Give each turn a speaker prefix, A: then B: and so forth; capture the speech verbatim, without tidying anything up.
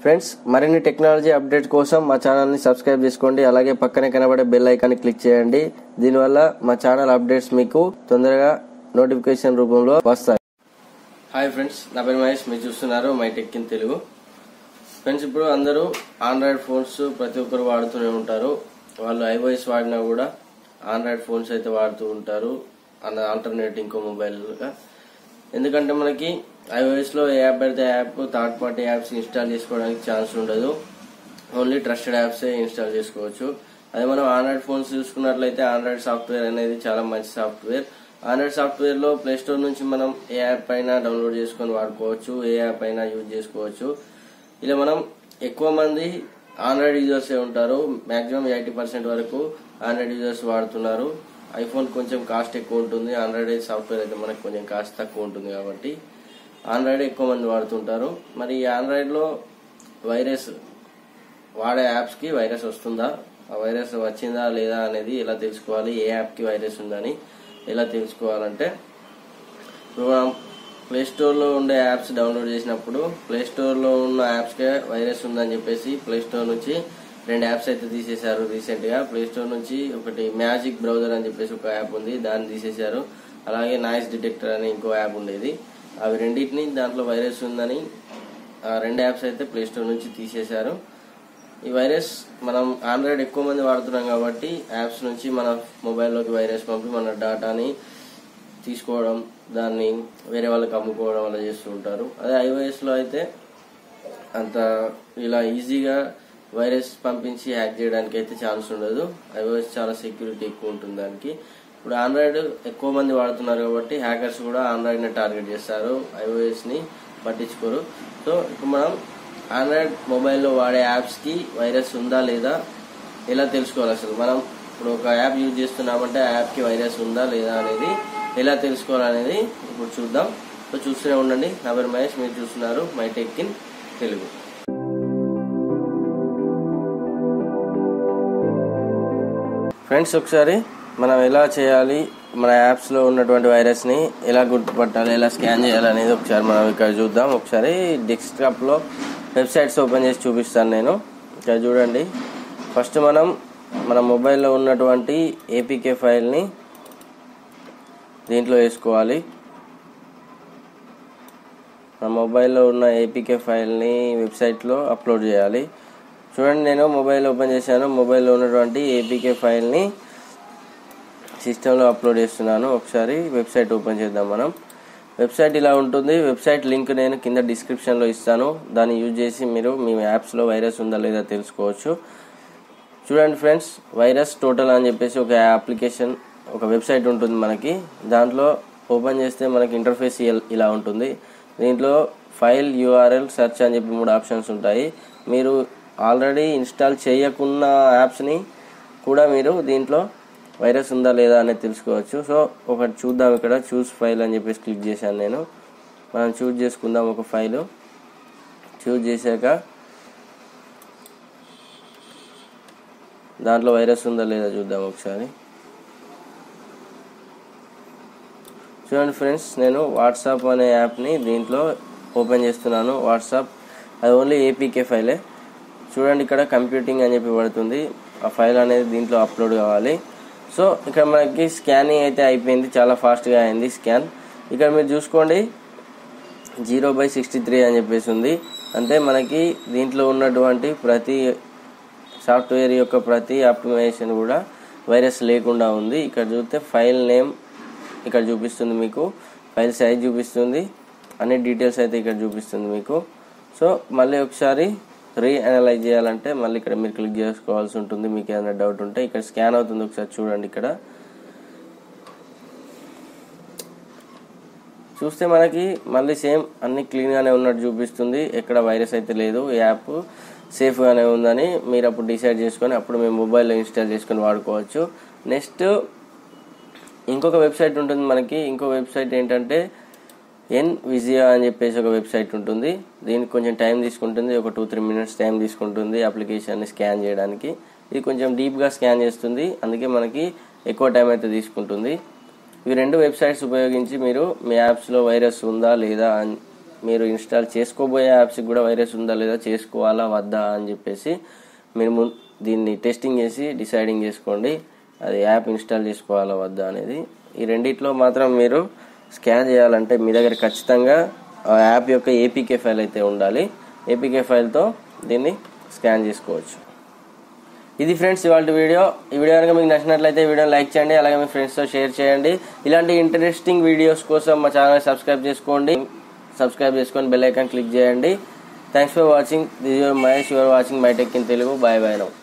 A: Friends మరిన్ని technology update కోసం మా ఛానల్ ని సబ్స్క్రైబ్ చేసుకోండి. అలాగే పక్కనే కనబడే బెల్ ఐకాన్ ని క్లిక్ చేయండి. దీనివల్ల మా ఛానల్ అప్డేట్స్ మీకు తొందరగా నోటిఫికేషన్ రూపంలో వస్తాయి. హాయ్ ఫ్రెండ్స్, నా పేరు మహేష్, మీరు చూస్తున్నారు my tech in Telugu. Friends, ఇప్పుడు అందరూ ఆండ్రాయిడ్ ఫోన్స్ ప్రతి ఒక్కరు వాడుతూనే ఉంటారు. వాళ్ళు ఐఓఎస్ వాడినా కూడా ఆండ్రాయిడ్ ఫోన్స్ అయితే వాడుతూ ఉంటారు అన్న ఆల్టర్నేట్ ఇంకో మొబైల్గా. ఎందుకంటే మనకి ఐఓఎస్ లో ఏ యాప్ పెడితే app third party apps install చేసుకోవడానికి ఛాన్స్ ఉండదు. ఓన్లీ ట్రస్టెడ్ యాప్స్ ఇన్స్టాల్ చేసుకోవచ్చు. అదే మనం ఆండ్రాయిడ్ ఫోన్స్ చూసుకున్నట్లయితే ఆండ్రాయిడ్ సాఫ్ట్వేర్ అనేది చాలా మంచి సాఫ్ట్వేర్. ఆండ్రాయిడ్ సాఫ్ట్వేర్ లో ప్లే స్టోర్ నుంచి మనం ఏ యాప్ అయినా డౌన్లోడ్ చేసుకొని వాడుకోవచ్చు, ఏ యాప్ అయినా యూజ్ చేసుకోవచ్చు. ఇలా మనం ఎక్కువ మంది ఆండ్రాయిడ్ యూజర్స్ ఉంటారు. మాక్సిమం ఎయిటీ పర్సెంట్ వరకు ఆండ్రాయిడ్ యూజర్స్ వాడుతున్నారు. ఐఫోన్ కొంచెం కాస్ట్ ఎక్కువ ఉంటుంది, ఆండ్రాయిడ్ సాఫ్ట్వేర్ అయితే మనకు కొంచెం కాస్ట్ తక్కువ ఉంటుంది కాబట్టి ఆండ్రాయిడ్ ఎక్కువ మంది వాడుతుంటారు. మరి ఈ ఆండ్రాయిడ్ లో వైరస్ వాడే యాప్స్ కి వైరస్ వస్తుందా, ఆ వైరస్ వచ్చిందా లేదా అనేది ఎలా తెలుసుకోవాలి, ఏ యాప్ కి వైరస్ ఉందని ఎలా తెలుసుకోవాలంటే, ఇప్పుడు మనం ప్లే స్టోర్ లో ఉండే యాప్స్ డౌన్లోడ్ చేసినప్పుడు ప్లే స్టోర్ లో ఉన్న యాప్స్ కే వైరస్ ఉందని చెప్పేసి ప్లే స్టోర్ నుంచి రెండు యాప్స్ అయితే తీసేశారు రీసెంట్ గా. ప్లే స్టోర్ నుంచి ఒకటి మ్యాజిక్ బ్రౌజర్ అని చెప్పేసి ఒక యాప్ ఉంది, దాన్ని తీసేశారు. అలాగే నాయిస్ డిటెక్టర్ అని ఇంకో యాప్ ఉండేది. అవి రెండింటిని దాంట్లో వైరస్ ఉందని ఆ రెండు యాప్స్ అయితే ప్లే స్టోర్ నుంచి తీసేశారు. ఈ వైరస్ మనం ఆండ్రాయిడ్ ఎక్కువ మంది వాడుతున్నాం కాబట్టి యాప్స్ నుంచి మన మొబైల్లోకి వైరస్ పంపి మన డేటాని తీసుకోవడం, దాన్ని వేరే వాళ్ళకి అమ్ముకోవడం అలా చేస్తూ ఉంటారు. అదే ఐఓఎస్ లో అయితే అంత ఇలా ఈజీగా వైరస్ పంపించి హ్యాక్ చేయడానికి అయితే ఛాన్స్ ఉండదు. ఐఓఎస్ చాలా సెక్యూరిటీ ఎక్కువ ఉంటుంది దానికి. ఇప్పుడు ఆండ్రాయిడ్ ఎక్కువ మంది వాడుతున్నారు కాబట్టి హ్యాకర్స్ కూడా ఆండ్రాయిడ్ ని టార్గెట్ చేస్తారు, ఐఓఎస్ ని పట్టించుకోరు. సో ఇప్పుడు మనం ఆండ్రాయిడ్ మొబైల్లో వాడే యాప్స్ కి వైరస్ ఉందా లేదా ఎలా తెలుసుకోవాలి, అసలు మనం ఇప్పుడు ఒక యాప్ యూజ్ చేస్తున్నామంటే ఆ యాప్ కి వైరస్ ఉందా లేదా అనేది ఎలా తెలుసుకోవాలనేది ఇప్పుడు చూద్దాం. సో చూస్తూనే ఉండండి. నా పేరు మహేష్, మీరు చూస్తున్నారు my tech in Telugu. Friends, ఒకసారి మనం ఎలా చేయాలి, మన యాప్స్ లో ఉన్నటువంటి వైరస్ ని ఎలా గుర్తుపట్టాలి, ఎలా స్కాన్ చేయాలి అనేది ఒకసారి మనం ఇక్కడ చూద్దాం. ఒకసారి డెస్క్టాప్ లో వెబ్సైట్స్ ఓపెన్ చేసి చూపిస్తాను నేను. ఇక్కడ చూడండి, ఫస్ట్ మనం మన మొబైల్లో ఉన్నటువంటి ఏపీకే ఫైల్ ని దీంట్లో వేసుకోవాలి. మన మొబైల్లో ఉన్న ఏపీకే ఫైల్ ని వెబ్సైట్ లో అప్లోడ్ చేయాలి. చూడండి, నేను మొబైల్ ఓపెన్ చేశాను. మొబైల్లో ఉన్నటువంటి ఏపీకే ఫైల్ ని సిస్టమ్ లో అప్లోడ్ చేస్తున్నాను. ఒకసారి వెబ్సైట్ ఓపెన్ చేద్దాం. మనం వెబ్సైట్ ఇలా ఉంటుంది. వెబ్సైట్ లింక్ నేను కింద డిస్క్రిప్షన్ లో ఇస్తాను. దాన్ని యూజ్ చేసి మీరు మీ యాప్స్ లో వైరస్ ఉందా లేదా తెలుసుకోవచ్చు. చూడండి ఫ్రెండ్స్, వైరస్ టోటల్ అని చెప్పేసి ఒక అప్లికేషన్, ఒక వెబ్సైట్ ఉంటుంది మనకి. దాంట్లో ఓపెన్ చేస్తే మనకి ఇంటర్ఫేస్ ఇలా ఉంటుంది. దీంట్లో ఫైల్, యూఆర్ఎల్, సెర్చ్ అని చెప్పి మూడు ఆప్షన్స్ ఉంటాయి. మీరు ఆల్రెడీ ఇన్స్టాల్ చేయకున్న యాప్స్ ని కూడా మీరు దీంట్లో వైరస్ ఉందా లేదా అనేది తెలుసుకోవచ్చు. సో ఒకటి చూద్దాం. ఇక్కడ చూస్ ఫైల్ అని చెప్పేసి క్లిక్ చేశాను నేను. మనం చూజ్ చేసుకుందాం ఒక ఫైల్. చూజ్ చేశాక దాంట్లో వైరస్ ఉందా లేదా చూద్దాం ఒకసారి. చూడండి ఫ్రెండ్స్, నేను వాట్సాప్ అనే యాప్ని దీంట్లో ఓపెన్ చేస్తున్నాను. వాట్సాప్ అది ఓన్లీ ఏపీకే ఫైలే. చూడండి, ఇక్కడ కంప్యూటింగ్ అని చెప్పి పడుతుంది. ఆ ఫైల్ అనేది దీంట్లో అప్లోడ్ కావాలి. సో ఇక్కడ మనకి స్కానింగ్ అయితే అయిపోయింది, చాలా ఫాస్ట్గా అయింది స్కాన్. ఇక్కడ మీరు చూసుకోండి, జీరో బై సిక్స్టీ త్రీ అని చెప్పేసి ఉంది. అంటే మనకి దీంట్లో ఉన్నటువంటి ప్రతి సాఫ్ట్వేర్ యొక్క ప్రతి అప్లికేషన్ కూడా వైరస్ లేకుండా ఉంది. ఇక్కడ చూస్తే ఫైల్ నేమ్ ఇక్కడ చూపిస్తుంది, మీకు ఫైల్ సైజ్ చూపిస్తుంది, అన్ని డీటెయిల్స్ అయితే ఇక్కడ చూపిస్తుంది మీకు. సో మళ్ళీ ఒకసారి రీ అనలైజ్ చేయాలంటే మళ్ళీ ఇక్కడ మీరు క్లిక్ చేసుకోవాల్సి ఉంటుంది. మీకు ఏదైనా డౌట్ ఉంటే ఇక్కడ స్కాన్ అవుతుంది, ఒకసారి చూడండి. ఇక్కడ చూస్తే మనకి మళ్ళీ సేమ్ అన్ని క్లీన్ గానే ఉన్నట్టు చూపిస్తుంది. ఎక్కడ వైరస్ అయితే లేదు, యాప్ సేఫ్ గానే ఉందని మీరు అప్పుడు డిసైడ్ చేసుకొని అప్పుడు మీ మొబైల్లో ఇన్స్టాల్ చేసుకొని వాడుకోవచ్చు. నెక్స్ట్ ఇంకొక వెబ్సైట్ ఉంటుంది మనకి. ఇంకో వెబ్సైట్ ఏంటంటే ఎన్ విజియా అని చెప్పేసి ఒక వెబ్సైట్ ఉంటుంది. దీనికి కొంచెం టైం తీసుకుంటుంది, ఒక టూ త్రీ మినిట్స్ టైం తీసుకుంటుంది అప్లికేషన్ని స్కాన్ చేయడానికి. ఇది కొంచెం డీప్గా స్కాన్ చేస్తుంది, అందుకే మనకి ఎక్కువ టైం అయితే తీసుకుంటుంది. ఈ రెండు వెబ్సైట్స్ ఉపయోగించి మీరు మీ యాప్స్లో వైరస్ ఉందా లేదా మీరు ఇన్స్టాల్ చేసుకోబోయే యాప్స్కి కూడా వైరస్ ఉందా లేదా, చేసుకోవాలా వద్దా అని చెప్పేసి మీరు దీన్ని టెస్టింగ్ చేసి డిసైడింగ్ చేసుకోండి, అది యాప్ ఇన్స్టాల్ చేసుకోవాలా వద్దా అనేది. ఈ రెండిట్లో మాత్రం మీరు స్కాన్ చేయాలంటే మీ దగ్గర ఖచ్చితంగా ఆ యాప్ యొక్క ఏపీకే ఫైల్ అయితే ఉండాలి. ఏపీకే ఫైల్తో దీన్ని స్కాన్ చేసుకోవచ్చు. ఇది ఫ్రెండ్స్ ఇవాళ వీడియో. ఈ వీడియో కనుక మీకు నచ్చినట్లయితే వీడియోని లైక్ చేయండి, అలాగే మీ ఫ్రెండ్స్తో షేర్ చేయండి. ఇలాంటి ఇంట్రెస్టింగ్ వీడియోస్ కోసం మా ఛానల్ సబ్స్క్రైబ్ చేసుకోండి. సబ్స్క్రైబ్ చేసుకొని బెల్ ఐకాన్ క్లిక్ చేయండి. Thanks for watching. This your Mahesh, your watching my tech in Telugu. Bye bye now.